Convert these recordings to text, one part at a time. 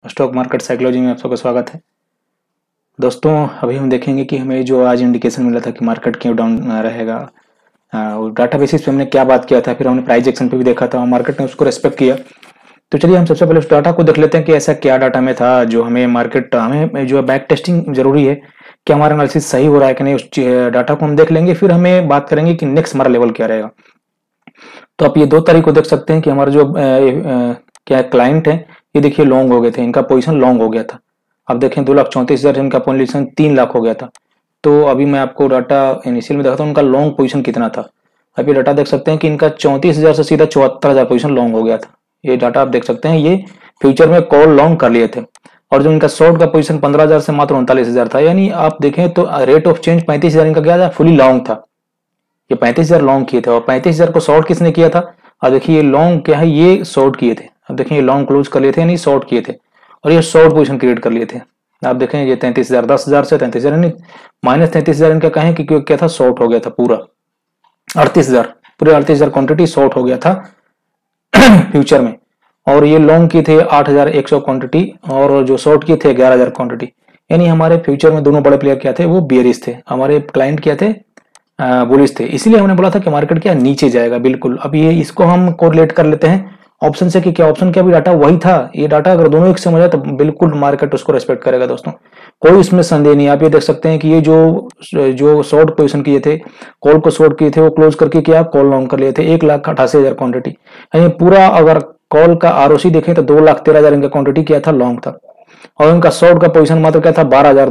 Stock market psychology में आप सबका स्वागत है। दोस्तों, अभी हम देखेंगे कि हमें जो आज इंडिकेशन मिला था कि मार्केट क्यों डाउन रहेगा। और डाटा बेसिस पे हमने क्या बात किया था, फिर हमने प्राइस एक्शन पे भी देखा था और मार्केट ने उसको रेस्पेक्ट किया। तो चलिए हम सबसे पहले उस डाटा को देख लेते हैं कि ऐसा क्या डाटा में था जो हमें जो बैक टेस्टिंग जरूरी है कि हमारा एनालिसिस सही हो रहा है कि नहीं। उस डाटा को हम देख लेंगे, फिर हमें बात करेंगे कि नेक्स्ट हमारा लेवल क्या रहेगा। तो आप ये दो तारीख को देख सकते हैं कि हमारा जो क्या क्लाइंट है, ये देखिए लॉन्ग हो गए थे, इनका पोजीशन लॉन्ग हो गया था। अब देखें 2,34,000 इनका पोजीशन 3 लाख हो गया था। तो अभी मैं आपको डाटा इनिशियल में दिखाता हूँ, उनका लॉन्ग पोजीशन कितना था। अभी डाटा देख सकते हैं कि इनका 34,000 से सीधा 74,000 पोजीशन लॉन्ग हो गया था। ये डाटा आप देख सकते हैं, ये फ्यूचर में कॉल लॉन्ग कर लिए थे। और जो इनका शॉर्ट का पोजीशन 15,000 से मात्र 39,000 था, यानी आप देखें तो रेट ऑफ चेंज 35,000 इनका क्या था, फुली लॉन्ग था। ये 35,000 लॉन्ग किए थे और 35,000 को शॉर्ट किसने किया था। अब देखिए ये लॉन्ग क्या है, ये शॉर्ट किए थे। अब देखिए ये लॉन्ग क्लोज कर लिए थे, यानी शॉर्ट किए थे और ये शॉर्ट पोजीशन क्रिएट कर लिए थे। आप देखें ये 33,000, 10,000 से 33,000 यानी -33,000 इनका कहें कि क्या था, शॉर्ट हो गया था पूरा 38,000, पूरे 38,000 क्वांटिटी शॉर्ट हो गया था फ्यूचर में। और ये लॉन्ग की थे 8,100 क्वांटिटी और जो शॉर्ट की थे 11,000 क्वांटिटी। यानी हमारे फ्यूचर में दोनों बड़े प्लेयर क्या थे, वो बियरिश थे, हमारे क्लाइंट क्या थे, बुलिश थे। इसीलिए हमने बोला था कि मार्केट क्या नीचे जाएगा बिल्कुल। अब ये इसको हम कोरिलेट कर लेते हैं ऑप्शन से कि क्या ऑप्शन क्या भी डाटा वही था। ये डाटा अगर दोनों एक सेम हो जाए तो बिल्कुल मार्केट उसको रेस्पेक्ट करेगा दोस्तों, कोई इसमें संदेह नहीं। आप ये देख सकते हैं कि ये जो शॉर्ट पोजीशन किए थे, कॉल को शॉर्ट किए थे, वो क्लोज करके क्या कॉल लॉन्ग कर लिए थे 1,88,000 क्वांटिटी। यानी पूरा अगर कॉल का आरओसी देखें तो 2,13,000 इनका क्वांटिटी क्या था, लॉन्ग था। और इनका शॉर्ट का पोजीशन मात्र क्या था, 12,000,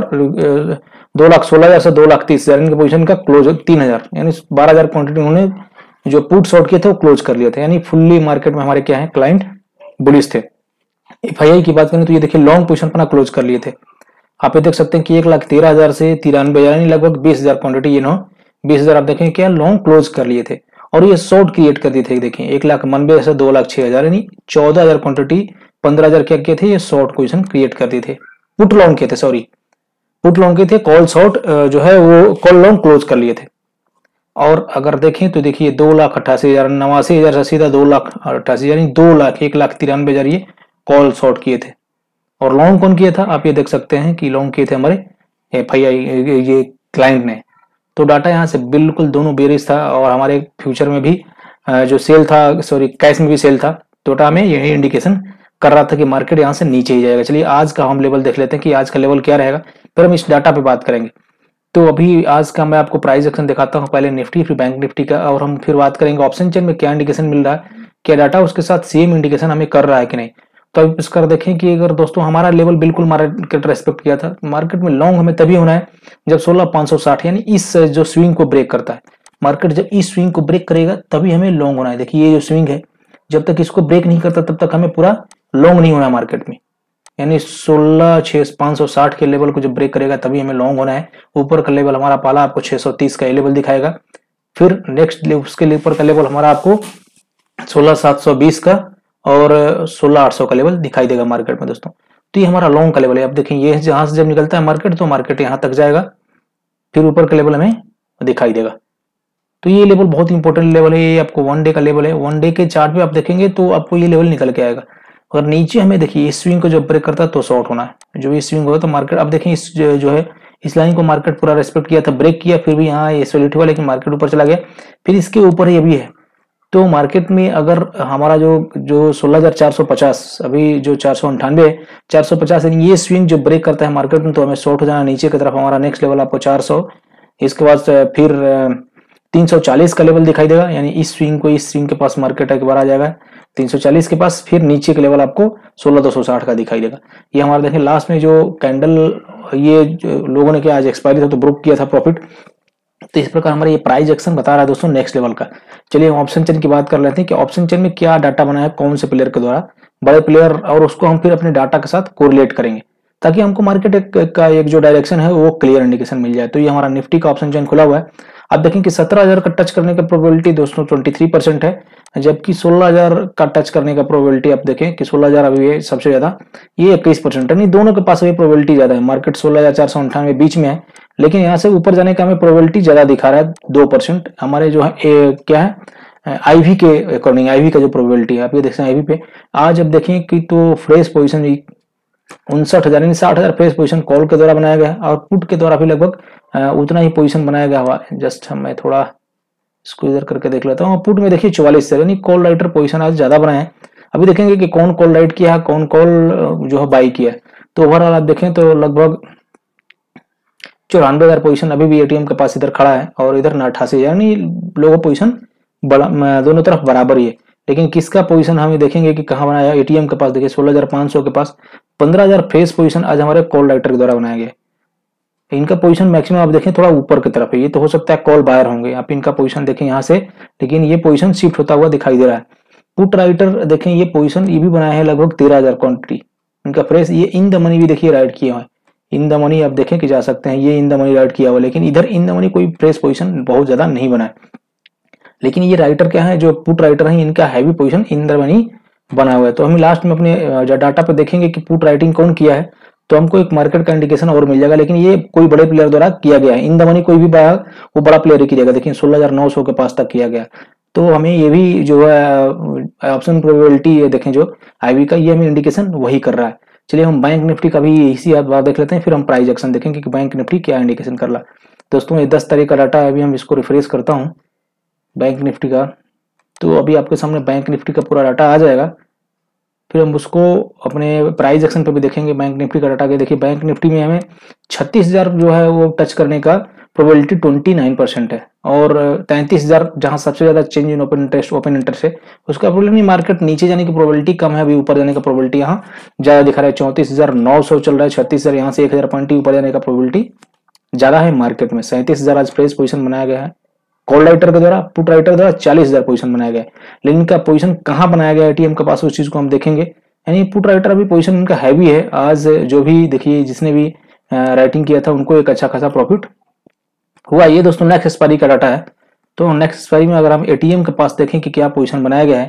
2,16,000 से 2,30,000 इनके पोजीशन का क्लोज 3,000, यानी 12,000 क्वांटिटी उन्होंने जो पुट शॉर्ट किए थे वो क्लोज कर लिए थे। यानी फुल्ली मार्केट में हमारे क्या है, क्लाइंट बुलिश थे। एफआईआई की बात करें तो ये देखिए लॉन्ग पोजीशन अपना क्लोज कर लिए थे। आप ये देख सकते हैं कि 1,13,000 से 93,000 यानी लगभग 20,000 क्वांटिटी, ये नो 20,000 आप देखें क्या लॉन्ग क्लोज कर लिए थे। और ये शॉर्ट क्रिएट कर दिए थे, देखिए 1,91,000 से 2,06,000 यानी 14,000 क्वांटिटी, 15,000 क्या किए थे, ये शॉर्ट पोजीशन क्रिएट कर दिए थे। पुट लॉन्ग किए थे, सॉरी पुट लॉन्ग किए थे, कॉल शॉर्ट जो है वो कॉल लॉन्ग क्लोज कर लिए थे। और अगर देखें तो देखिए 2,88,000, 89,000 से सीधा 2,88,000 यानी 2,00,000, 1,93,000 ये कॉल शॉर्ट किए थे। और लॉन्ग कौन किया था, आप ये देख सकते हैं कि लॉन्ग किए थे हमारे एफआईआई ये क्लाइंट ने। तो डाटा यहाँ से बिल्कुल दोनों बेरिश था और हमारे फ्यूचर में भी जो सेल था, सॉरी कैश में भी सेल था। तो डाटा हमें यही इंडिकेशन कर रहा था कि मार्केट यहाँ से नीचे ही जाएगा। चलिए आज का हम लेवल देख लेते हैं कि आज का लेवल क्या रहेगा, फिर हम इस डाटा पे बात करेंगे। तो अभी आज का मैं आपको प्राइस एक्शन दिखाता हूँ, पहले निफ्टी फिर बैंक निफ्टी का, और हम फिर बात करेंगे ऑप्शन चेन में क्या इंडिकेशन मिल रहा है, क्या डाटा उसके साथ सेम इंडिकेशन हमें कर रहा है कि नहीं। तो अब इसका देखें कि अगर दोस्तों हमारा लेवल बिल्कुल मार्केट रेस्पेक्ट किया था, मार्केट में लॉन्ग हमें तभी होना है जब 16,560 यानी इस जो स्विंग को ब्रेक करता है मार्केट, जब इस स्विंग को ब्रेक करेगा तभी हमें लॉन्ग होना है। देखिए ये जो स्विंग है, जब तक इसको ब्रेक नहीं करता तब तक हमें पूरा लॉन्ग नहीं होना है मार्केट में। यानी 16,560 के लेवल को जब ब्रेक करेगा तभी हमें लॉन्ग होना है। ऊपर का लेवल हमारा पाला आपको 630 का लेवल दिखाएगा। फिर नेक्स्ट उसके ऊपर का लेवल हमारा आपको 16,720 का और 16,800 का लेवल दिखाई देगा मार्केट में दोस्तों। तो ये हमारा लॉन्ग का लेवल है। अब देखें ये जहां से जब निकलता है मार्केट तो मार्केट यहाँ तक जाएगा, फिर ऊपर का लेवल हमें दिखाई देगा। तो ये लेवल बहुत इंपॉर्टेंट लेवल है, ये आपको 1 डे का लेवल है। 1 डे के चार्ट पे आप देखेंगे तो आपको ये लेवल निकल के आएगा। और नीचे हमें देखिए इस स्विंग को जब ब्रेक करता है तो शॉर्ट होना है। जो ये स्विंग होगा तो मार्केट, अब देखें इस जो है इस लाइन को मार्केट पूरा रेस्पेक्ट किया था, ब्रेक किया, फिर भी यहाँ ये सॉलिड हुआ लेकिन मार्केट ऊपर चला गया, फिर इसके ऊपर ही अभी है। तो मार्केट में अगर हमारा जो 16,450 अभी जो 498 है, 450 यानी ये स्विंग जो ब्रेक करता है मार्केट में तो हमें शॉर्ट हो जाना नीचे की तरफ। हमारा नेक्स्ट लेवल आपको 400, इसके बाद फिर 340 का लेवल दिखाई देगा, यानी इस स्विंग के पास मार्केट एक बार आ जाएगा 340 के पास, फिर नीचे के लेवल आपको 16,260 का दिखाई देगा। ये हमारा देखें लास्ट में जो कैंडल ये जो लोगों ने क्या आज एक्सपायरी था तो ब्रोक किया था प्रॉफिट। तो इस प्रकार हमारा ये प्राइस एक्शन बता रहा है दोस्तों नेक्स्ट लेवल का। चलिए हम ऑप्शन चेन की बात कर लेते हैं कि ऑप्शन चेन में क्या डाटा बना है, कौन से प्लेयर के द्वारा, बड़े प्लेयर, और उसको हम फिर अपने डाटा के साथ कोरिलेट करेंगे ताकि हमको मार्केट का एक जो डायरेक्शन है वो क्लियर इंडिकेशन मिल जाए। तो ये हमारा निफ्टी का ऑप्शन चेन खुला हुआ है। आप देखें कि 17,000 का टच करने का प्रोबेबिलिटी दोस्तों 23% है, जबकि 16,000 का टच करने का प्रोबेबिलिटी आप देखें कि 16,000 अभी है सबसे ज्यादा, ये 21% है। नहीं, दोनों के पास अभी प्रोबेबिलिटी ज्यादा है। मार्केट 16,498 बीच में है, लेकिन यहाँ से ऊपर जाने का हमें प्रोबेबिलिटी ज्यादा दिखा रहा है 2%। हमारे जो है क्या है आईवी के अकॉर्डिंग, आईवी का जो प्रोबेबिलिटी है आप ये देख सकते हैं आईवी पे। आज अब देखें कि तो फ्रेश पोजीशन 59,000 यानी 60,000 फ्रेश पोजीशन कॉल के द्वारा बनाया गया और पुट के द्वारा भी लगभग उतना ही पोजीशन बनाया गया हुआ। जस्ट मैं थोड़ा इसको इधर करके देख लेता हूँ। पुट में देखिए 44 से, यानी कॉल राइटर पोजीशन आज ज्यादा बनाए हैं। अभी देखेंगे कि कौन कॉल राइट किया है, कौन कॉल जो है बाई किया है। तो ओवरऑल आप देखें तो लगभग 94,000 पोजीशन अभी भी एटीएम के पास इधर खड़ा है और इधर 88,000, यानी लोगों पोजीशन दोनों तरफ बराबर ही है। लेकिन किसका पोजीशन हम देखेंगे कि कहाँ बनाया है। एटीएम के पास देखिए 16,500 के पास 15,000 फ्रेश पोजीशन आज हमारे कॉल राइटर के द्वारा बनाया गया। इनका पोजीशन मैक्सिमम आप देखें थोड़ा ऊपर की तरफ है, ये तो हो सकता है कॉल बायर होंगे। आप इनका पोजीशन देखें यहाँ से, लेकिन ये पोजीशन शिफ्ट होता हुआ दिखाई दे रहा है। पुट राइटर देखें ये पोजीशन ये भी बनाया है लगभग 13,000 क्वांटिटी इनका फ्रेश। ये इन द मनी भी देखिए राइट किया हुआ है। इन द मनी आप देखें कि जा सकते हैं, ये इन द मनी राइट किया हुआ, लेकिन इधर इन द मनी कोई फ्रेश पोजीशन बहुत ज्यादा नहीं बना है। लेकिन ये राइटर क्या है, जो पुट राइटर है इनका heavy position in the money बना हुआ है। तो हम लास्ट में अपने डाटा पे देखेंगे कि पुट राइटिंग कौन किया है, तो हमको एक मार्केट का इंडिकेशन और मिल जाएगा। लेकिन ये कोई बड़े प्लेयर द्वारा किया गया है। इन द मनी कोई भी वो बड़ा प्लेयर ही किया गया। देखिए 16,900 के पास तक किया गया। तो हमें ये भी जो है ऑप्शन प्रोबेबिलिटी ये देखें जो आईवी का, ये हमें इंडिकेशन वही कर रहा है। चलिए हम बैंक निफ्टी का भी इसी बात देख लेते हैं, फिर हम प्राइस एक्शन देखेंगे कि बैंक निफ्टी क्या इंडिकेशन कर रहा है। दोस्तों ये 10 तारीख का डाटा है, अभी हम इसको रिफ्रेश करता हूँ बैंक निफ्टी का। तो अभी आपके सामने बैंक निफ्टी का पूरा डाटा आ जाएगा, फिर हम उसको अपने प्राइस एक्शन पे भी देखेंगे बैंक निफ्टी का डाटा के। देखिए बैंक निफ्टी में हमें 36,000 जो है वो टच करने का प्रोबेबिलिटी 29% है, और 33,000 जहां सबसे ज्यादा चेंज इन ओपन इंटरेस्ट है उसका प्रोबेबिलिटी, मार्केट नीचे जाने की प्रोबेबिलिटी कम है, अभी ऊपर जाने का प्रोबेबिलिटी यहाँ ज्यादा दिखा रहा है। 34,900 चल रहा है, 36,000 यहाँ से 1,000 पॉइंट ऊपर जाने का प्रोबेबिलिटी ज्यादा है मार्केट में। 37,000 आज फ्रेश पोजीशन बनाया गया है कॉल राइटर के द्वारा। पुट राइटर द्वारा 40,000 पोजीशन बनाया गया है। लेकिन इनका पोजीशन कहाँ बनाया गया एटीएम के पास, उस चीज को हम देखेंगे। यानी पुट राइटर अभी पोजीशन इनका हैवी है। आज जो भी देखिए जिसने भी राइटिंग किया था उनको एक अच्छा खासा प्रॉफिट हुआ। ये दोस्तों नेक्स्ट एक्सपायरी का डाटा है। तो नेक्स्ट एक्सपायरी में अगर हम एटीएम के पास देखें कि क्या पोजीशन बनाया गया है,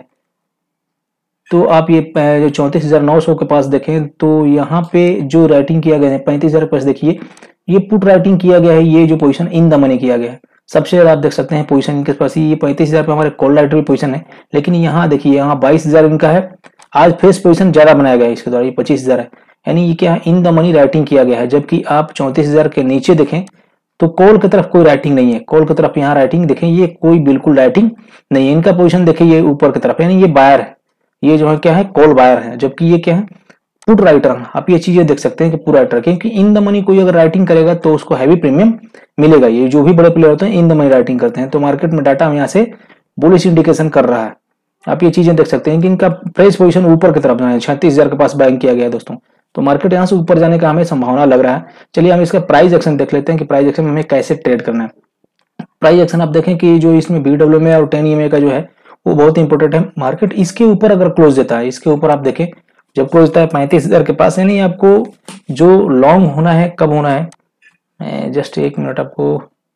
तो आप ये जो 34,900 के पास देखें तो यहाँ पे जो राइटिंग किया गया है 35,000 के पास देखिए ये पुट राइटिंग किया गया है। ये जो पोजीशन इन द मनी किया गया है सबसे ज्यादा आप देख सकते हैं पोजीशन इनके पास ये 35,000 पे हमारे कॉल राइटर पोजीशन है। लेकिन यहाँ देखिए यहाँ 22,000 इनका है। आज फ्रेश पोजीशन ज्यादा बनाया गया है इसके द्वारा, ये 25,000 है। यानी ये क्या इन द मनी राइटिंग किया गया है। जबकि आप 34,000 के नीचे देखें तो कॉल की तरफ कोई राइटिंग नहीं है। कॉल की तरफ यहाँ राइटिंग देखें ये कोई बिल्कुल राइटिंग नहीं है। इनका पोजीशन देखिए ये ऊपर की तरफ, यानी ये बायर है, ये जो है क्या है कॉल बायर है। जबकि ये क्या है पुट राइटर। आप ये चीजें देख सकते हैं कि पुट राइटर, क्योंकि इन द मनी कोई अगर राइटिंग करेगा तो उसको हैवी प्रीमियम मिलेगा। ये जो भी बड़े प्लेयर होते हैं इन द मनी राइटिंग करते हैं। तो मार्केट में डाटा हम यहाँ से बुलिश इंडिकेशन कर रहा है। आप ये चीजें देख सकते हैं कि इनका प्राइस पोजीशन ऊपर की तरफ जाना है। 36,000 के पास बाइंग किया गया है दोस्तों। तो मार्केट यहाँ से ऊपर जाने का हमें संभावना लग रहा है। चलिए हम इसका प्राइस एक्शन देख लेते हैं कि प्राइस एक्शन में हमें कैसे ट्रेड करना है। प्राइस एक्शन आप देखें कि जो इसमें BWM और 10 EMA का जो है वो बहुत इंपॉर्टेंट है। मार्केट इसके ऊपर अगर क्लोज देता है, इसके ऊपर आप देखें जब क्लोज देता है 35,000 के पास, यानी आपको जो लॉन्ग होना है कब होना है, जस्ट एक मिनट आपको,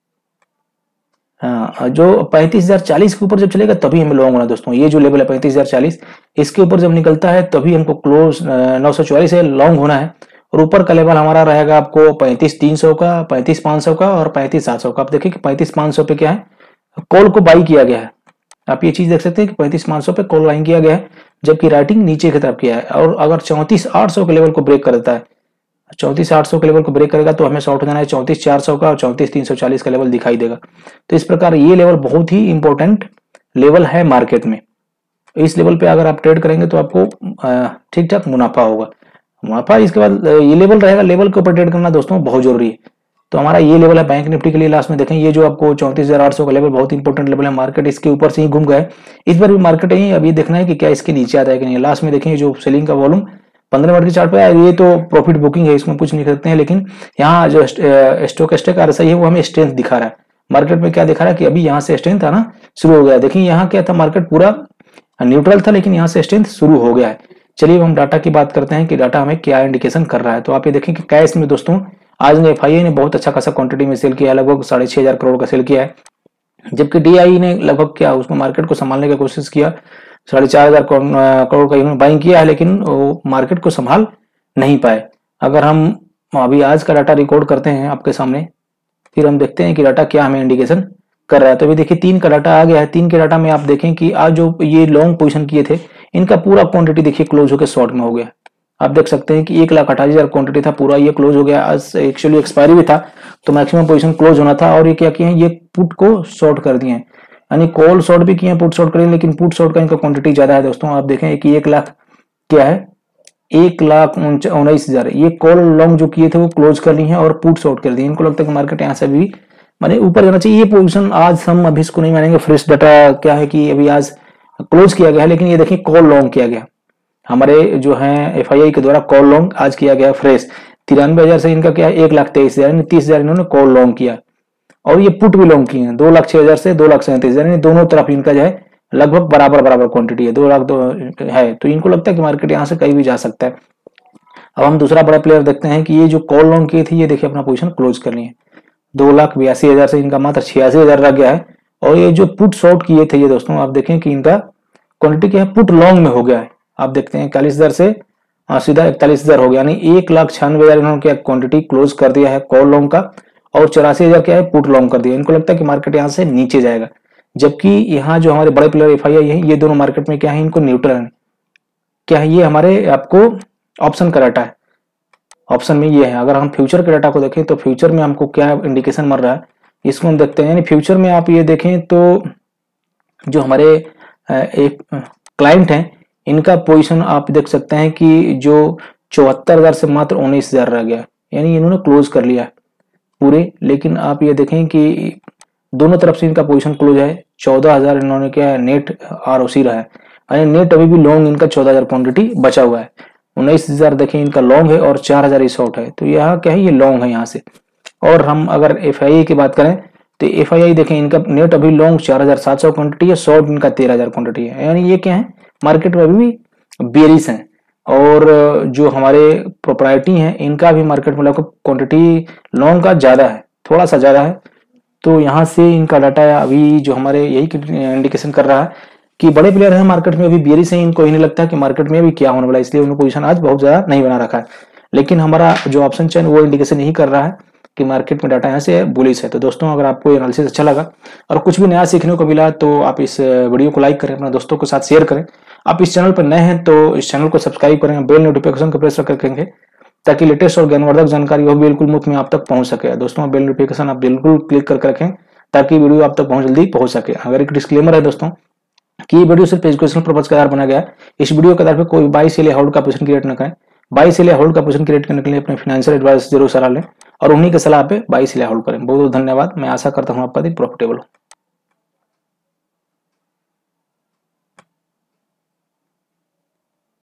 जो 35,040 के ऊपर जब चलेगा तभी हमें लॉन्ग होना है दोस्तों। ये जो लेवल है 35,040 इसके ऊपर जब निकलता है तभी हमको क्लोज 944 है लॉन्ग होना है। और ऊपर का लेवल हमारा रहेगा आपको 35,300 का, 35,500 का और 35,700 का। आप देखिए कि 35,500 पे क्या है कॉल को बाई किया गया है। आप ये चीज देख सकते हैं कि 35,500 पे कॉल बाइंग किया गया है, जबकि राइटिंग नीचे की तरफ किया है। और अगर 34,800 के लेवल को ब्रेक कर देता है, 34,800 के लेवल को ब्रेक करेगा तो हमें शॉर्ट हो जाना है 34,400 का, और 34,340 का लेवल दिखाई देगा। तो इस प्रकार ये लेवल बहुत ही इंपॉर्टेंट लेवल है मार्केट में। इस लेवल पे अगर आप ट्रेड करेंगे तो आपको ठीक ठाक मुनाफा होगा। मुनाफा इसके बाद ये लेवल रहेगा, लेवल के ऊपर ट्रेड करना दोस्तों बहुत जरूरी है। तो हमारा ये लेवल है बैंक निफ्टी के लिए। लास्ट में देखें ये जो आपको 34,800 का लेवल बहुत इंपॉर्टेंट लेवल है। मार्केट इसके ऊपर से ही घूम गए, इस बार भी मार्केट है अभी देखना है कि क्या इसके नीचे आता है कि नहीं। लास्ट में देखें जो सेलिंग का वॉल्यूम 15 मिनट के चार्ट पे है, ये तो प्रॉफिट बुकिंग है, इसमें कुछ नहीं कर सकते हैं। लेकिन यहाँ जो स्टोकेस्टिक RSI है वो हमें स्ट्रेंथ दिखा रहा है। मार्केट में क्या दिखा रहा है कि अभी यहाँ से स्ट्रेंथ आना शुरू हो गया। देखिए यहाँ क्या था, मार्केट पूरा न्यूट्रल था लेकिन यहाँ से स्ट्रेंथ शुरू हो गया है। चलिए हम डाटा की बात करते हैं कि डाटा हमें क्या इंडिकेशन कर रहा है। तो आप ये देखें कि कैश में दोस्तों आज ने FII ने बहुत अच्छा खासा क्वांटिटी में सेल किया है, लगभग 6,500 करोड़ का सेल किया है। जबकि DI ने लगभग क्या उसमें मार्केट को संभालने की कोशिश किया, 4,500 करोड़ का इन्होंने बाइंग किया है, लेकिन वो मार्केट को संभाल नहीं पाए। अगर हम अभी आज का डाटा रिकॉर्ड करते हैं आपके सामने, फिर हम देखते हैं कि डाटा क्या हमें इंडिकेशन कर रहा है। तो अभी देखिए 3 का डाटा आ गया है। 3 के डाटा में आप देखें कि आज जो ये लॉन्ग पोजीशन किए थे इनका पूरा क्वांटिटी देखिए क्लोज होकर शॉर्ट में हो गया। आप देख सकते हैं कि 1,28,000 क्वांटिटी था, पूरा ये क्लोज हो गया। आज एक्चुअली एक्सपायरी भी था तो मैक्सिमम पोजीशन क्लोज होना था, और ये क्या किए हैं, ये पुट को शॉर्ट कर दिए हैं, यानी कॉल शॉर्ट भी किए हैं, पुट शॉर्ट करें, लेकिन पुट शॉर्ट का इनका क्वांटिटी ज्यादा है दोस्तों। आप देखें कि 1 लाख क्या है, 1,19,000 ये कॉल लॉन्ग जो किए थे वो क्लोज कर ली है और पुट शॉर्ट कर दिए। इनको लगता है कि मार्केट यहाँ से भी माने ऊपर जाना चाहिए। ये पोजीशन आज हम अभी इसको नहीं मानेंगे, फ्रेश डाटा क्या है कि अभी आज क्लोज किया गया है, लेकिन ये देखिए कॉल लॉन्ग किया गया हमारे जो है एफआईआई के द्वारा, कॉल लॉन्ग आज किया गया फ्रेश 93,000 से इनका क्या है 1,23,000 यानी 30,000 इन्होंने कॉल लॉन्ग किया, और ये पुट भी लॉन्ग किए हैं 2,06,000 से 2,37,000 यानी दोनों तरफ इनका जो है लगभग बराबर बराबर क्वांटिटी है, 2 लाख दो है। तो इनको लगता है कि मार्केट यहाँ से कहीं भी जा सकता है। अब हम दूसरा बड़ा प्लेयर देखते हैं कि ये जो कॉल लॉन्ग किए थे ये देखिए अपना पोजीशन क्लोज कर लिए 2,82,000 से इनका मात्र 86,000 रह गया है। और ये जो पुट शॉर्ट किए थे ये दोस्तों आप देखें कि इनका क्वांटिटी क्या है, पुट लॉन्ग में हो गया है। आप देखते हैं 41,000 से सीधा 41,000 हो गया, यानी 1,96,000 इन्होंने क्या क्वांटिटी क्लोज कर दिया है कॉल लॉन्ग का, और 84,000 क्या है पुट लॉन्ग कर दिया। इनको लगता है कि मार्केट यहाँ से नीचे जाएगा, जबकि यहाँ जो हमारे बड़े प्लेयर एफआईआई है ये दोनों मार्केट में क्या है, इनको न्यूट्रल है। क्या है ये हमारे आपको ऑप्शन का डाटा है, ऑप्शन में ये है। अगर हम फ्यूचर के डाटा को देखें तो फ्यूचर में हमको क्या इंडिकेशन मिल रहा है इसको हम देखते हैं। यानी फ्यूचर में आप ये देखें तो जो हमारे एक क्लाइंट हैं इनका पोजीशन आप देख सकते हैं कि जो 74,000 से मात्र 19,000 रह गया, यानी इन्होंने क्लोज कर लिया है पूरे। लेकिन आप ये देखें कि दोनों तरफ से इनका पोजीशन क्लोज है, 14,000 इन्होंने क्या है नेट आरओसी रहा है, यानी नेट अभी भी लॉन्ग इनका 14,000 क्वांटिटी बचा हुआ है। 19,000 देखें इनका लॉन्ग है और 4,000 शॉर्ट है, तो यहाँ क्या है ये लॉन्ग है यहाँ से। और हम अगर एफआईआई की बात करें तो एफआईआई देखें इनका नेट अभी लॉन्ग 4,700 क्वांटिटी है, शॉर्ट इनका 13,000 क्वांटिटी है, यानी ये क्या है मार्केट में अभी भी बेरिश है। और जो हमारे प्रोप्राइटी हैं इनका भी मार्केट में लगभग क्वांटिटी लॉन्ग का ज्यादा है, थोड़ा सा ज्यादा है। तो यहाँ से इनका डाटा अभी जो हमारे यही इंडिकेशन कर रहा है कि बड़े प्लेयर हैं मार्केट में अभी बेरिश है, इनको ही नहीं लगता कि मार्केट में अभी क्या होने वाला है, इसलिए उन्होंने पोजीशन आज बहुत ज्यादा नहीं बना रखा है। लेकिन हमारा जो ऑप्शन चैन वो इंडिकेशन यही कर रहा है कि मार्केट में डाटा यहाँ से बुलिश है। तो दोस्तों अगर आपको एनालिसिस अच्छा लगा और कुछ भी नया सीखने को मिला तो आप इस वीडियो को लाइक करें, अपने दोस्तों के साथ शेयर करें। आप इस चैनल पर नए हैं तो इस चैनल को सब्सक्राइब करें, बेल नोटिफिकेशन को प्रेस रखेंगे ताकि लेटेस्ट और ज्ञानवर्धक जानकारी हो बिल्कुल मुफ्त में आप तक पहुंच सके। दोस्तों बेल नोटिफिकेशन आप बिल्कुल क्लिक करके रखें ताकि वीडियो आप तक जल्दी पहुंच सके। अगर एक डिस्क्लेमर है दोस्तों कि ये वीडियो सिर्फ एजुकेशनल पर्पज के आधार बनाया गया है, इस वीडियो के आधार पर कोई बाई सेल या होल्ड का पोजीशन क्रिएट न करें। बाई सेल या होल्ड का पोजीशन क्रिएट करने के लिए अपने फाइनेंशियल एडवाइस जरूर सलाह लें और उन्हीं के सलाह पे बाई सेल या होल्ड करें। बहुत बहुत धन्यवाद। मैं आशा करता हूँ आपका दिन प्रॉफिटेबल हो।